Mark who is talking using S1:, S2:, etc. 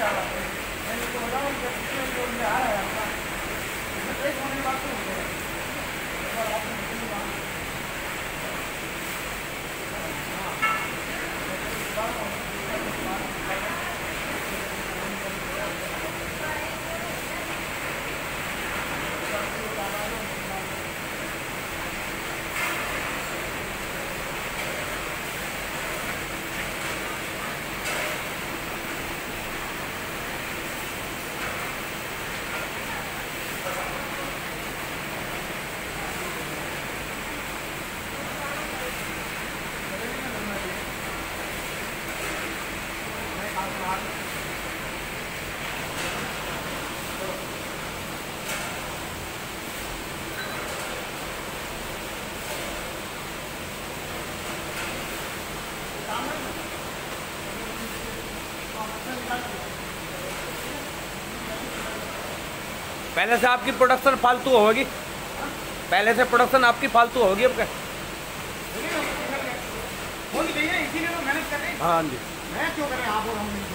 S1: पहले से आपकी प्रोडक्शन फालतू होगी, पहले से प्रोडक्शन आपकी फालतू होगी अब क्या?
S2: इसीलिए तो मेहनत कर रहे हैं।
S1: हाँ जी,
S2: मैं क्यों करें आप और हम